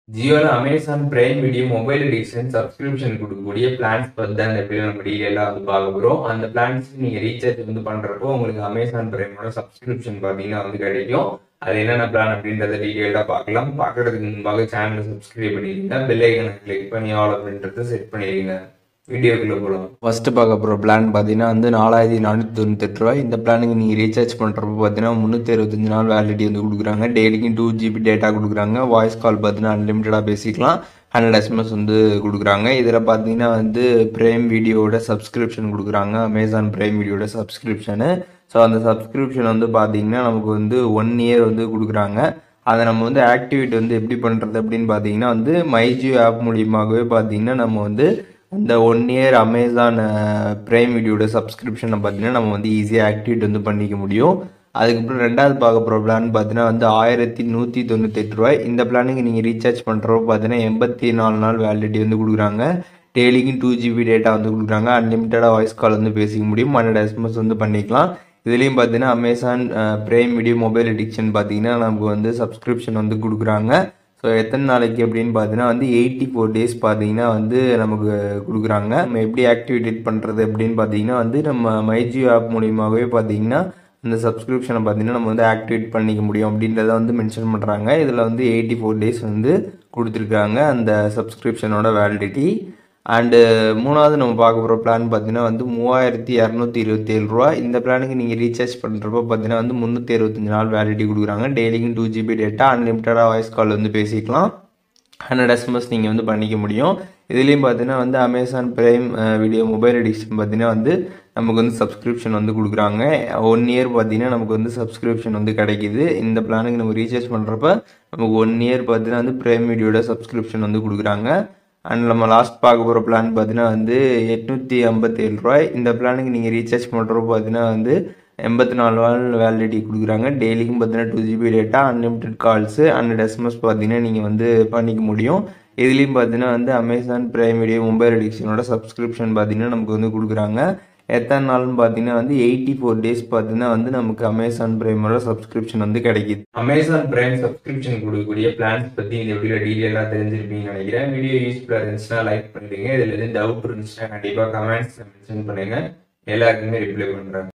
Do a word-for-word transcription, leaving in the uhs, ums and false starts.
ஜியோல Amazon prime video mobile edition subscription கொடுக்கக்கூடிய plans பத்தி தான் இந்த வீடியோ நம்ம டீடைலா வந்து பார்க்க போறோம். அந்த பிளான்ஸ் நீங்க ரீசார்ஜ் வந்து பண்றப்போ உங்களுக்கு அமேசான் பிரைமோட சப்ஸ்கிரிப்ஷன் பாத்தீங்கன்னா வந்து கிடைக்கும். அது என்னென்ன பிளான் அப்படின்றத டீடைலா பார்க்கலாம். பார்க்கறதுக்கு முன்பாக சேனலை சப்ஸ்கிரைப் பண்ணிடுங்க, பெல் ஐக்கனை கிளிக் பண்ணி ஆல் அப்படின்றத செட் பண்ணிடுங்க. வீடியோக்குள்ள போகலாம். ஃபர்ஸ்ட் பார்க்க போகிற பிளான் பார்த்தீங்கன்னா வந்து நாலாயிரத்தி நானூற்றி தொண்ணூத்தெட்டு ரூபாய். இந்த பிளானுக்கு நீங்கள் ரீசார்ஜ் பண்ணுறப்ப பார்த்தீங்கன்னா முந்நூற்றி அறுபத்தஞ்சு நாள் வேலிடிட்டி வந்து கொடுக்குறாங்க. டெய்லிக்கும் டூ ஜிபி டேட்டா கொடுக்குறாங்க. வாய்ஸ் கால் பார்த்தீங்கன்னா அன்லிமிட்டடாக பேசிக்கலாம். ஹண்ட்ரட் எஸ்எம்எஸ் வந்து கொடுக்குறாங்க. இதில் பார்த்தீங்கன்னா வந்து பிரைம் வீடியோட சப்ஸ்கிரிப்ஷன் கொடுக்குறாங்க. அமேசான் பிரைம் வீடியோட சப்ஸ்கிரிப்ஷனு. ஸோ அந்த சப்ஸ்கிரிப்ஷன் வந்து பார்த்தீங்கன்னா நமக்கு வந்து ஒன் இயர் வந்து கொடுக்குறாங்க. அதை நம்ம வந்து ஆக்டிவேட் வந்து எப்படி பண்ணுறது அப்படின்னு பார்த்தீங்கன்னா வந்து மைஜியோ ஆப் மூலியமாகவே பார்த்தீங்கன்னா நம்ம வந்து இந்த ஒன் இயர் அமேசான் பிரைம் வீடியோட சப்ஸ்கிரிப்ஷனை பார்த்தீங்கன்னா நம்ம வந்து ஈஸியாக ஆக்டிவேட் வந்து பண்ணிக்க முடியும். அதுக்கப்புறம் ரெண்டாவது பார்க்க போகிற பிளான் பார்த்தீங்கன்னா வந்து ஆயிரத்தி நூற்றி தொண்ணூத்தெட்டு ரூபாய். இந்த பிளானுக்கு நீங்கள் ரீசார்ஜ் பண்ணுறப்போ பார்த்தீங்கன்னா எண்பத்தி நாலு நாள் வேலிடிட்டி வந்து கொடுக்குறாங்க. டெய்லிக்கும் டூ ஜிபி டேட்டா வந்து கொடுக்குறாங்க. அன்லிமிட்டடாக வாய்ஸ் கால் வந்து பேசிக்க முடியும். ஹண்ட்ரட் எஸ்எம்எஸ் வந்து பண்ணிக்கலாம். இதுலேயும் பார்த்தீங்கன்னா Amazon prime video mobile edition பார்த்தீங்கன்னா நமக்கு வந்து சப்ஸ்கிரிப்ஷன் வந்து கொடுக்குறாங்க. ஸோ எத்தனை நாளைக்கு அப்படின்னு பார்த்தீங்கன்னா வந்து எயிட்டி ஃபோர் டேஸ் பார்த்தீங்கன்னா வந்து நமக்கு கொடுக்குறாங்க. நம்ம எப்படி ஆக்டிவேட் பண்ணுறது அப்படின்னு பார்த்தீங்கன்னா வந்து நம்ம மைஜியோ ஆப் மூலியமாகவே பார்த்தீங்கன்னா அந்த சப்ஸ்கிரிப்ஷனை பார்த்தீங்கன்னா நம்ம வந்து ஆக்டிவேட் பண்ணிக்க முடியும் அப்படின்றத வந்து மென்ஷன் பண்ணுறாங்க. இதில் வந்து எயிட்டி ஃபோர் டேஸ் வந்து கொடுத்துருக்காங்க அந்த சப்ஸ்கிரிப்ஷனோட வேலிடிட்டி. அண்டு மூணாவது நம்ம பார்க்க போகிற பிளான் பார்த்தீங்கன்னா வந்து மூவாயிரத்தி இரநூத்தி இருபத்தி ஏழு ரூபா. இந்த பிளானுக்கு நீங்கள் ரீசார்ஜ் பண்ணுறப்போ பார்த்தீங்கன்னா வந்து முந்நூற்றி அறுபத்தஞ்சு நாள் வேலிடிட்டி கொடுக்குறாங்க. டெய்லிக்கும் டூ ஜிபி டேட்டா அன்லிமிட்டடாக வாய்ஸ் கால் வந்து பேசிக்கலாம். ஹண்ட்ரட் எஸ்எம்எஸ் நீங்கள் வந்து பண்ணிக்க முடியும். இதுலேயும் பார்த்தீங்கன்னா வந்து Amazon prime video mobile edition பார்த்தீங்கன்னா வந்து நமக்கு வந்து சப்ஸ்கிரிப்ஷன் வந்து கொடுக்குறாங்க. ஒன் இயர் பார்த்தீங்கன்னா நமக்கு வந்து சப்ஸ்கிரிப்ஷன் வந்து கிடைக்கிது. இந்த பிளானுக்கு நம்ம ரீசார்ஜ் பண்ணுறப்ப நமக்கு ஒன் இயர் பார்த்தீங்கன்னா வந்து பிரைம் வீடியோட சப்ஸ்கிரிப்ஷன் வந்து கொடுக்குறாங்க. அண்ட் நம்ம லாஸ்ட் பார்க்க போகிற பிளான் பார்த்தீங்கன்னா வந்து எட்நூற்றி ஐம்பத்தி ஏழு ரூபாய். இந்த பிளானுக்கு நீங்கள் ரீசார்ஜ் பண்ணுறப்போ பார்த்தீங்கன்னா வந்து எண்பத்தி நாலு நாள் வேலிடிட்டி கொடுக்குறாங்க. டெய்லிக்கும் பார்த்தீங்கன்னா two GB data unlimited calls hundred SMS பார்த்தீங்கன்னா நீங்கள் வந்து பண்ணிக்க முடியும். இதுலேயும் பார்த்தீங்கன்னா வந்து அமேசான் பிரைம் வீடியோ மொபைல் எடிஷனோட சப்ஸ்கிரிப்ஷன் பார்த்தீங்கன்னா நமக்கு வந்து கொடுக்குறாங்க. எத்தனை நாள்னு பார்த்தீங்கன்னா வந்து எயிட்டி ஃபோர் டேஸ் பார்த்தீங்கன்னா வந்து நமக்கு அமேசான் பிரைமோட சப்ஸ்கிரிப்ஷன் வந்து கிடைக்குது. அமேசான் பிரைம் சப்ஸ்கிரிப்ஷன் கொடுக்கக்கூடிய பிளான்ஸ் பற்றி இந்த வீடியோ டீட்டெயிலாக தெரிஞ்சிருப்பீங்கன்னு நினைக்கிறேன். வீடியோ யூஸ்ஃபுல்லாக இருந்துச்சுன்னா லைக் பண்ணிடுங்க. இதில் எதுவும் டவுட் இருந்துச்சுன்னா கண்டிப்பாக கமெண்ட்ஸ் மென்ஷன் பண்ணுங்க. எல்லாருக்குமே ரிப்ளை பண்ணுறேன்.